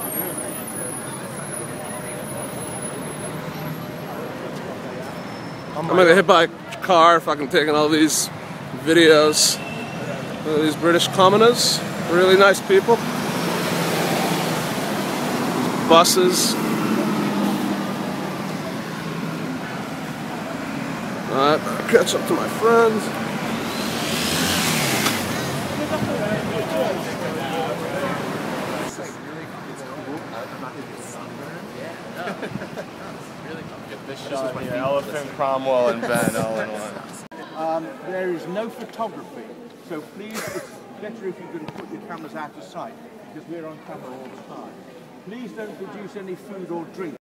I'm gonna get hit by a car fucking taking all these videos. These British commoners, really nice people. Buses. Alright, catch up to my friends. This shot, yeah, Elephant, Cromwell, and Ben all in one. There is no photography, so please, it's better if you can put your cameras out of sight, because we're on camera all the time. Please don't produce any food or drink.